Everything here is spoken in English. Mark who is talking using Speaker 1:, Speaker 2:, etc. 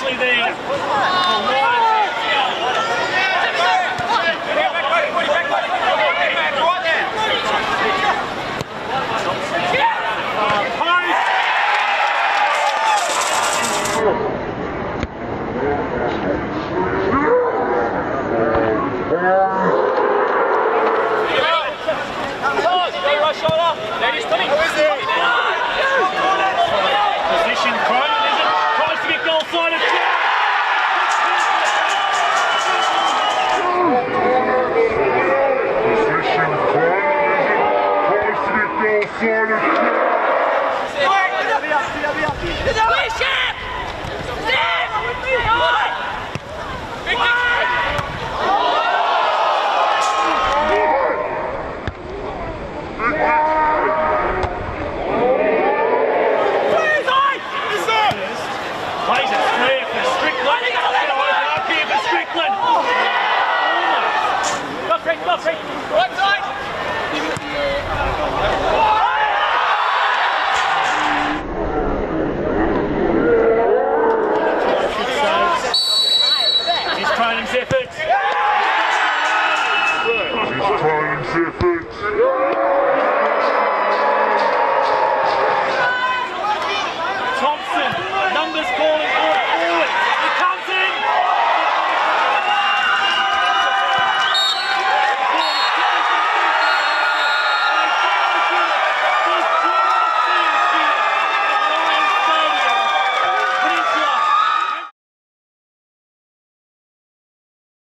Speaker 1: nicely there. Position, Cronin, is it? Tries to get goal side of
Speaker 2: Position, Cronin, is it? Tries to get goal side of
Speaker 1: plays it clear for Strickland. Up here for Strickland. Go Frank, go Frank. Right side. His training's efforts.
Speaker 2: his training's efforts.